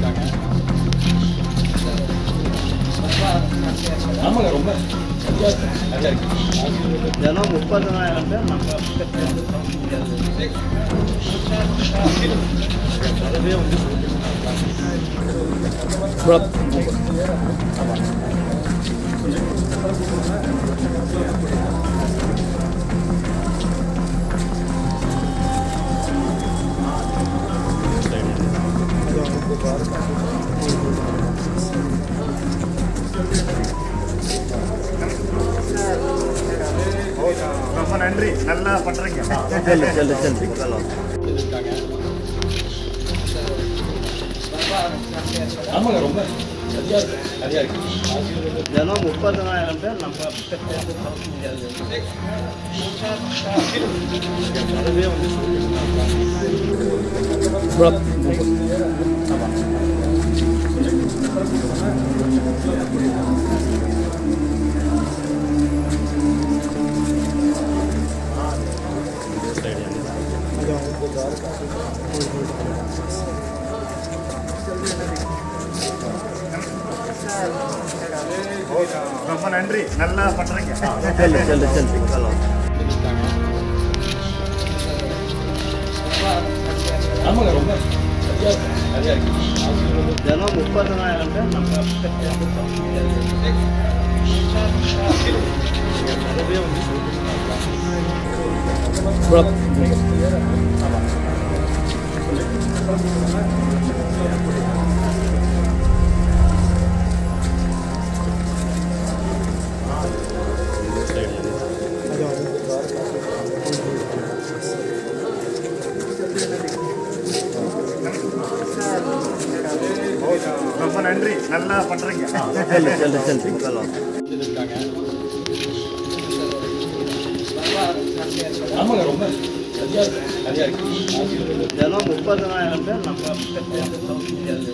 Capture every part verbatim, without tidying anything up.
ஆமாங்க, ரொம்ப நிறையா இருக்கு. தினம் முப்பதனாயிரம் பேர் நம்ம பக்கத்துலேருந்து பார்க்க முடியாது. அதுவே வந்து ரொம்ப நன்றி, நல்லா பண்றீங்க. செல்லு செல்லு செல்லு ஆமாங்க, ரொம்ப நிறையா இருக்கு. நிறையா இருக்கு. தினம் முப்பதனாயிரம் பேர் நம்ம பக்கத்துலேருந்து பார்க்க முடியாது. அதுவே வந்து ரொம்ப நன்றி, நல்லா பண்றீங்க. செல்லு செல்லு செல்லு ஆமாங்க, ரொம்ப நிறையா இருக்கு. நிறையா இருக்கு. தினம் முப்பதனாயிரம் பேர் நம்ம பக்கத்துலேருந்து பார்க்க முடியாது. அதுவே வந்து ரொம்ப நன்றி, நல்லா பண்றீங்க. செல்லு செல்லு செல்லு ஆமாங்க, ரொம்ப நிறையா இருக்கு. நிறையா இருக்கு. தினம் முப்பதனாயிரம் பேர் நம்ம பக்கத்துலேருந்து பார்க்க முடியாது.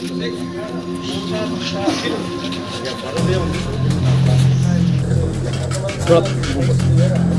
அதுவே வந்து